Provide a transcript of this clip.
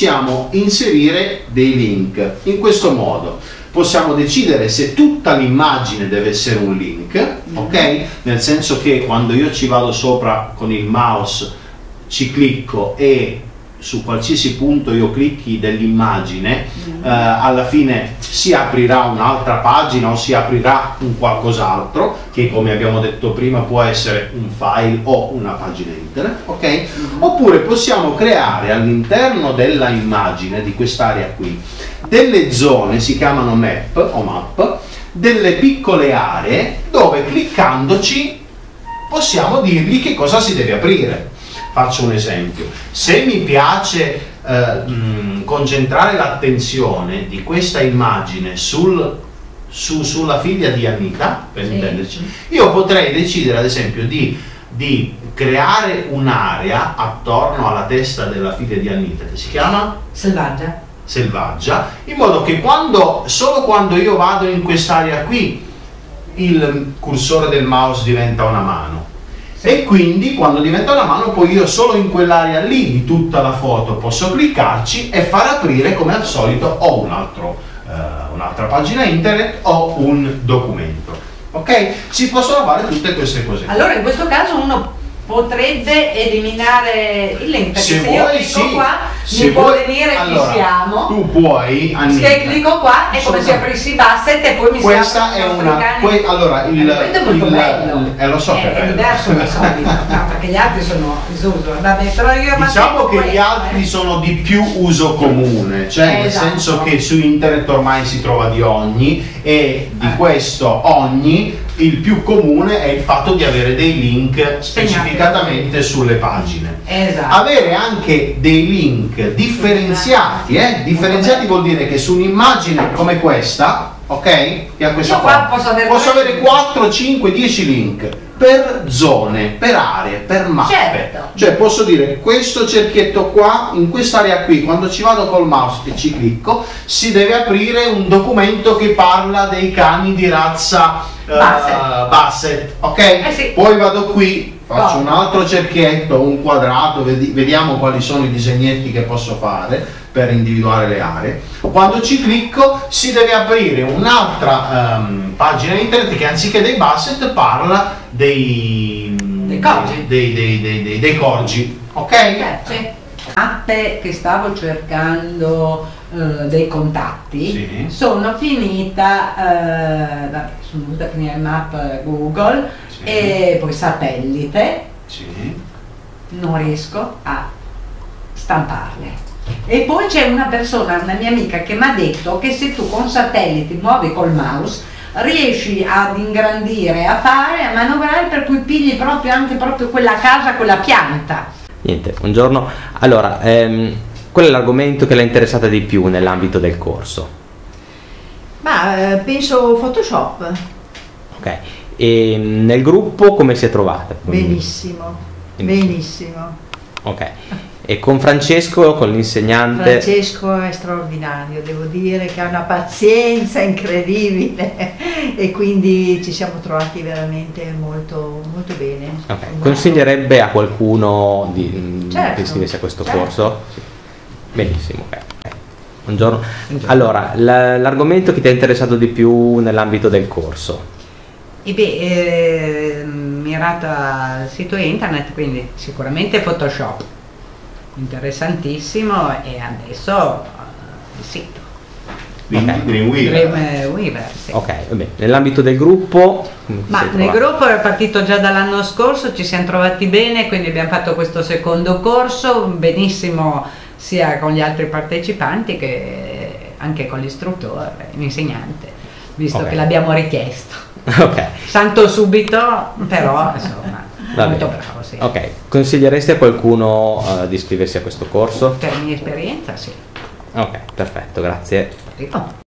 possiamo inserire dei link in questo modo. Possiamo decidere se tutta l'immagine deve essere un link, ok? Nel senso che quando io ci vado sopra con il mouse, ci clicco e su qualsiasi punto io clicchi dell'immagine, alla fine si aprirà un'altra pagina o si aprirà un qualcos'altro che, come abbiamo detto prima, può essere un file o una pagina internet, ok? Oppure possiamo creare all'interno della immagine, di quest'area qui, delle zone, si chiamano map o map, delle piccole aree dove cliccandoci possiamo dirgli che cosa si deve aprire. Faccio un esempio: se mi piace concentrare l'attenzione di questa immagine sulla figlia di Anita, per intenderci, io potrei decidere ad esempio di creare un'area attorno alla testa della figlia di Anita che si chiama Selvaggia, in modo che solo quando io vado in quest'area qui il cursore del mouse diventa una mano. E quindi quando diventa una mano, poi io solo in quell'area lì di tutta la foto posso cliccarci e far aprire, come al solito, o un'altra pagina internet o un documento. Ok? Si possono fare tutte queste cose. Allora in questo caso uno potrebbe eliminare il link, perché se io clicco qua mi può venire allora, chi siamo. Tu puoi, Anita, se clicco qua è come se aprissi Basset e poi mi questa è una allora lo so che è diverso da solito, no, perché gli altri sono disuso. Vabbè, però io diciamo che gli altri sono di più uso comune, cioè nel senso che su internet ormai si trova di ogni, e di questo ogni il più comune è il fatto di avere dei link specificatamente sulle pagine. Avere anche dei link differenziati, differenziati vuol dire che su un'immagine come questa, ok? Che ha questa forma, posso avere 4, 5, 10 link per zone, per aree, per mappe. Cioè posso dire questo cerchietto qua, in quest'area qui, quando ci vado col mouse e ci clicco, si deve aprire un documento che parla dei cani di razza Basset, ok? Poi vado qui, faccio un altro cerchietto, un quadrato, vediamo quali sono i disegnetti che posso fare per individuare le aree. Quando ci clicco si deve aprire un'altra pagina internet che anziché dei Basset parla dei corgi, ok? Mappe che stavo cercando dei contatti, sono finita sono venuta a finire map Google e poi satellite, non riesco a stamparle. E poi c'è una persona, una mia amica, che mi ha detto che se tu con satelliti muovi col mouse riesci ad ingrandire, a fare, a manovrare, per cui pigli anche quella casa, quella pianta. Niente, buongiorno. Allora, qual è l'argomento che l'ha interessata di più nell'ambito del corso? Ma penso Photoshop. Ok, e nel gruppo come si è trovata? Benissimo, benissimo. Ok, e con Francesco, con l'insegnante? Francesco è straordinario, devo dire che ha una pazienza incredibile e quindi ci siamo trovati veramente molto, molto bene. Okay. Consiglierebbe a qualcuno di iscriversi a questo corso? Sì. Benissimo, ok. Buongiorno. Allora, l'argomento che ti è interessato di più nell'ambito del corso? Mirato al sito internet, quindi sicuramente Photoshop, interessantissimo, e adesso il sito Dreamweaver, sì. Ok, vabbè. Nell'ambito del gruppo? Ma nel gruppo era partito già dall'anno scorso, ci siamo trovati bene, quindi abbiamo fatto questo secondo corso benissimo, sia con gli altri partecipanti che anche con l'istruttore, l'insegnante, visto che l'abbiamo richiesto. Santo subito, però insomma molto bravo, sì. Ok, consiglieresti a qualcuno di iscriversi a questo corso? Per mia esperienza, sì. Ok, perfetto, grazie. Prego.